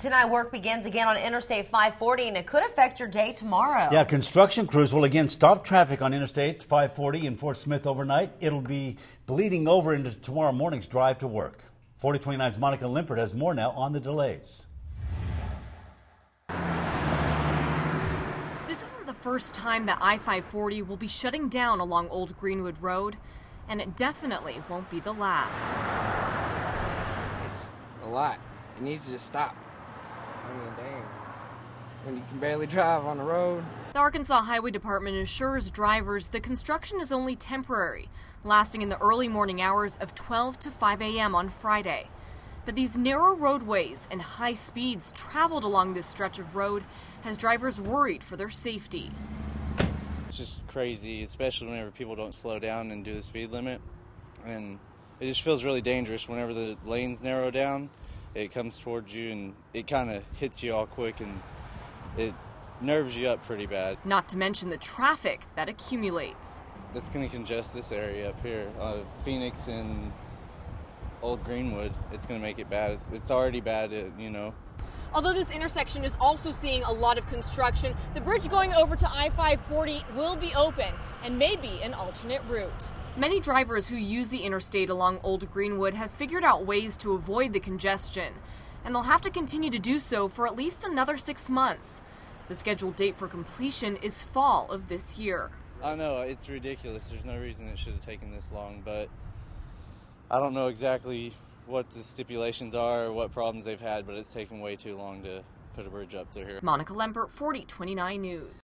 Tonight, work begins again on Interstate 540, and it could affect your day tomorrow. Yeah, construction crews will again stop traffic on Interstate 540 in Fort Smith overnight. It'll be bleeding over into tomorrow morning's drive to work. 4029's Monica Limpert has more now on the delays. This isn't the first time that I-540 will be shutting down along Old Greenwood Road, and it definitely won't be the last. It's a lot. It needs to just stop. I mean, dang. When you can barely drive on the road. The Arkansas Highway Department assures drivers the construction is only temporary, lasting in the early morning hours of 12 to 5 a.m. on Friday. But these narrow roadways and high speeds traveled along this stretch of road has drivers worried for their safety. It's just crazy, especially whenever people don't slow down and do the speed limit. And it just feels really dangerous whenever the lanes narrow down. It comes towards you and it kind of hits you all quick and it nerves you up pretty bad. Not to mention the traffic that accumulates. That's going to congest this area up here. Phoenix and Old Greenwood, it's going to make it bad. It's already bad, you know. Although this intersection is also seeing a lot of construction, the bridge going over to I-540 will be open and may be an alternate route. Many drivers who use the interstate along Old Greenwood have figured out ways to avoid the congestion, and they'll have to continue to do so for at least another 6 months. The scheduled date for completion is fall of this year. I know, it's ridiculous. There's no reason it should have taken this long, but I don't know exactly what the stipulations are or what problems they've had, but it's taken way too long to put a bridge up through here. Monica Limpert, 4029 News.